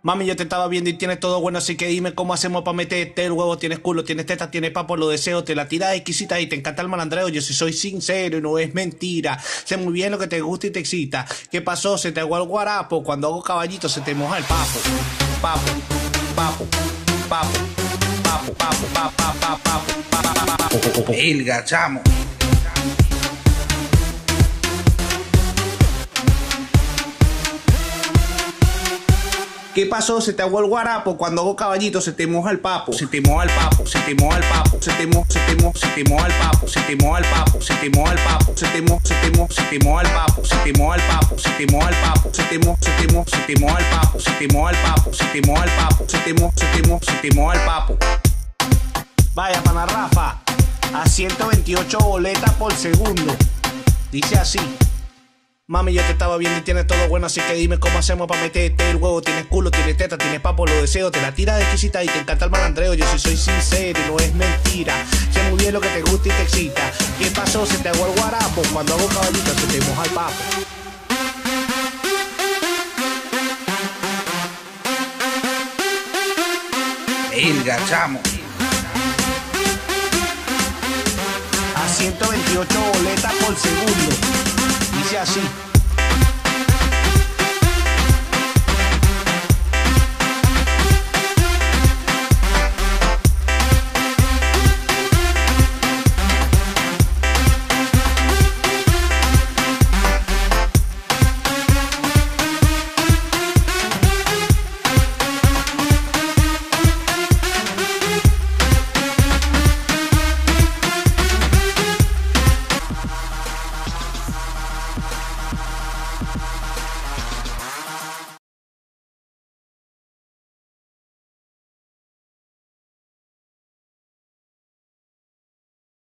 Mami, yo te estaba viendo y tienes todo bueno, así que dime cómo hacemos para meterte el huevo. Tienes culo, tienes teta, tienes papo, lo deseo. Te la tiras exquisita y te encanta el malandreo. Yo sí soy sincero y no es mentira. Sé muy bien lo que te gusta y te excita. ¿Qué pasó? Se te aguó el guarapo. Cuando hago caballito se te moja el papo. Papo, papo, papo, papo, papo, papo, papo, papo, papo. Ilga, chamo. ¿Qué pasó? Se te aguó el guarapo. Cuando hago caballito se te moja el papo. Se te moja el papo, se te moja el papo. Se te moja el papo. Se te moja el papo, se te moja el papo. Se te moja el papo. Se te moja el papo. Se te moja el papo. Se te moja el papo. Se te moja el papo. Se te moja el papo. Se te moja el papo. Vaya, pana Rafa, a 128 boletas por segundo. Dice así. Mami, yo te estaba viendo y tienes todo bueno, así que dime cómo hacemos para meterte el huevo. Tienes culo, tienes teta, tienes papo, lo deseo. Te la tiras exquisita y te encanta el malandreo. Yo sí soy sincero y no es mentira. Sé muy bien lo que te gusta y te excita. ¿Qué pasó? Se te aguó el guarapo. Cuando hago caballito se te moja el papo. Ilga, chamo. A 128 boletas por segundo. Dice así.